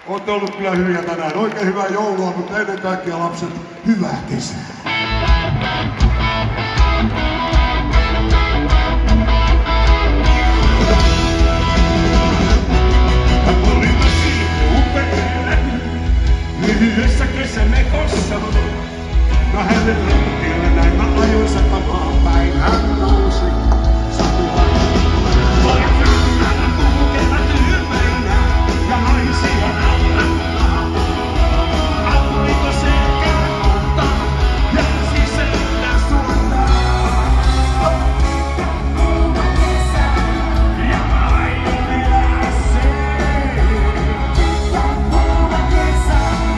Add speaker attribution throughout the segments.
Speaker 1: Ootte ollut kyllä hyviä tänään. Oikein hyvää joulua, mutta ennen kaikkea lapset, hyvää kesää.
Speaker 2: Lyhyessä kesämekossa, no hänen rantilla näin mä ajoin satamaan päin. Hän nousi satuaan. Pojat rannalla kulkevat ympärinä ja naisia naurattaa. Aurinko selkää ottaa ja sisällä suuntaa. Kuuma kesä ja aion elää sen. Kuuma kesä.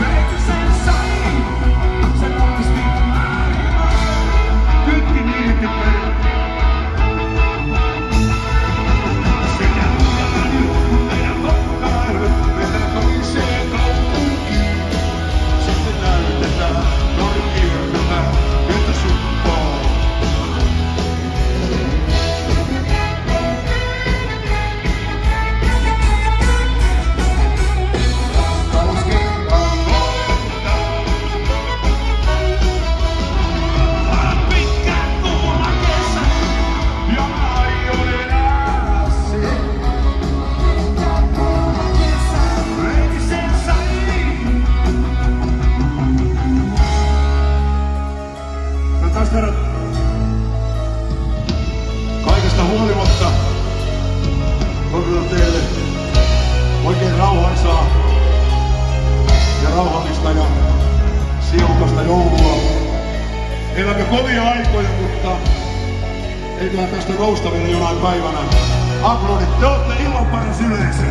Speaker 1: Kaikesta huolimatta toivotan teille oikein rauhaisaa ja rauhallista ja sielukasta joulua. Elämme kovia aikoja, mutta eiköhän tästä nousta vielä jonain päivänä. Aplodit, te olette ilman paras yleisö.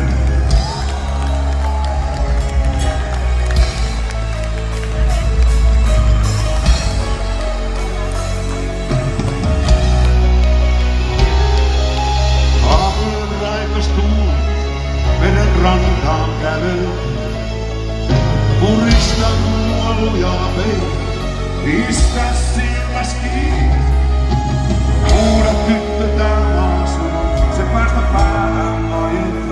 Speaker 2: Rantaan kävely, purista nuoluja vei, pistä silmäs kiinni. Huuda tyttö tää maa sun, se päästä päähän lajin.